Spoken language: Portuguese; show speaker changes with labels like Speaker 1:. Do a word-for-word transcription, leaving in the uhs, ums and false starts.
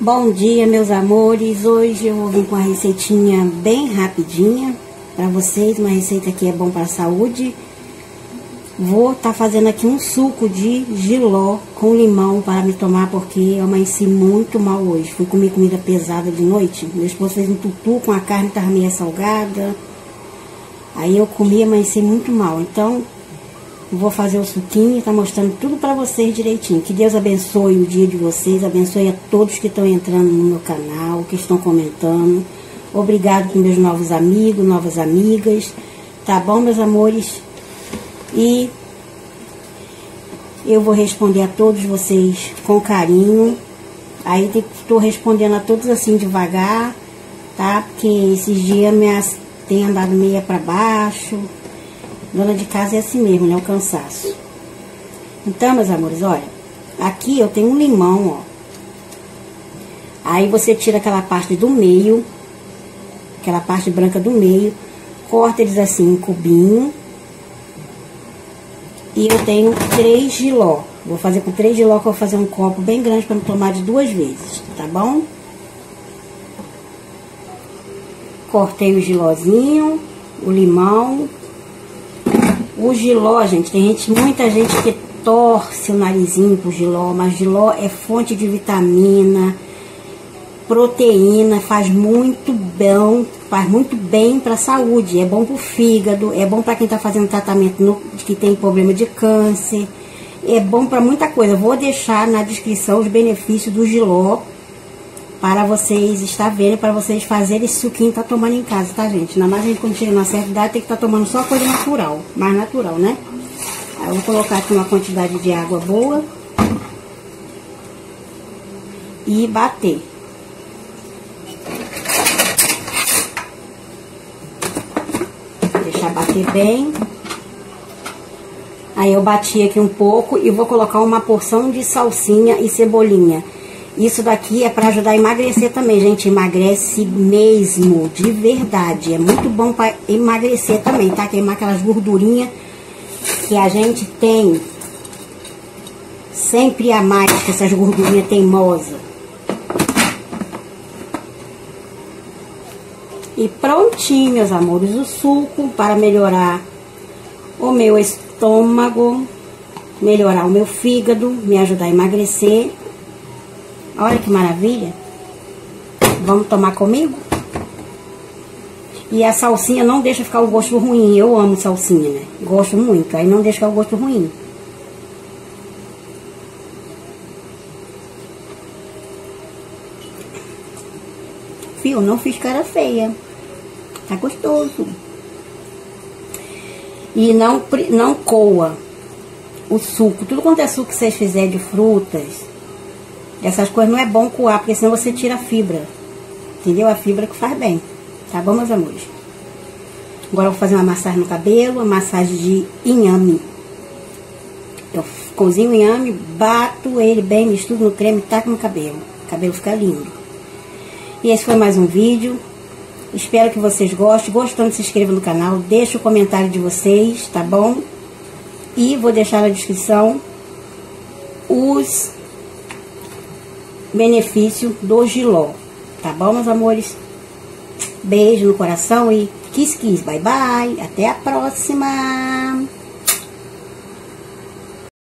Speaker 1: Bom dia, meus amores. Hoje eu vou vir com uma receitinha bem rapidinha para vocês, uma receita que é bom para a saúde. Vou estar tá fazendo aqui um suco de jiló com limão para me tomar, porque eu amanheci muito mal hoje. Fui comer comida pesada de noite. Meu esposo fez um tutu com a carne, estava meio salgada. Aí eu comi e amanheci muito mal. Então, vou fazer o suquinho e tá mostrando tudo para vocês direitinho. Que Deus abençoe o dia de vocês, abençoe a todos que estão entrando no meu canal, que estão comentando. Obrigado por meus novos amigos, novas amigas. Tá bom, meus amores? E eu vou responder a todos vocês com carinho. Aí estou respondendo a todos assim devagar, tá? Porque esses dias minhas tem andado meia para baixo. Dona de casa é assim mesmo, né? O cansaço. Então, meus amores, olha. Aqui eu tenho um limão, ó. Aí você tira aquela parte do meio. Aquela parte branca do meio. Corta eles assim em cubinho. E eu tenho três jiló. Vou fazer com três jiló, que eu vou fazer um copo bem grande para não tomar de duas vezes, tá bom? Cortei o jilózinho, o limão. O jiló, gente, tem gente, muita gente que torce o narizinho pro jiló, mas jiló é fonte de vitamina, proteína, faz muito bem, faz muito bem para a saúde, é bom pro fígado, é bom para quem tá fazendo tratamento no, que tem problema de câncer, é bom para muita coisa. Vou deixar na descrição os benefícios do jiló para vocês estar vendo, para vocês fazerem esse suquinho e tá tomando em casa, tá, gente? Ainda mais a gente quando chega numa certa idade tem que estar tá tomando só coisa natural, mais natural, né? Aí eu vou colocar aqui uma quantidade de água boa e bater. Deixar bater bem. Aí eu bati aqui um pouco e vou colocar uma porção de salsinha e cebolinha. Isso daqui é para ajudar a emagrecer também, gente. Emagrece mesmo, de verdade. É muito bom para emagrecer também, tá? Queimar aquelas gordurinhas que a gente tem sempre a mais, que essas gordurinhas teimosas. E prontinho, meus amores, o suco para melhorar o meu estômago, melhorar o meu fígado, me ajudar a emagrecer. Olha que maravilha. Vamos tomar comigo? E a salsinha não deixa ficar o gosto ruim. Eu amo salsinha, né? Gosto muito. Aí não deixa ficar o gosto ruim. Fio, não fiz cara feia. Tá gostoso. E não, não coa o suco. Tudo quanto é suco que vocês fizerem de frutas, essas coisas não é bom coar, porque senão você tira a fibra. Entendeu? A fibra que faz bem. Tá bom, meus amores? Agora eu vou fazer uma massagem no cabelo, uma massagem de inhame. Eu cozinho o inhame, bato ele bem, misturo no creme e taco no cabelo. O cabelo fica lindo. E esse foi mais um vídeo. Espero que vocês gostem. Gostando, se inscreva no canal. Deixa o comentário de vocês, tá bom? E vou deixar na descrição os benefício do jiló, tá bom, meus amores? Beijo no coração e kiss kiss, bye bye, até a próxima!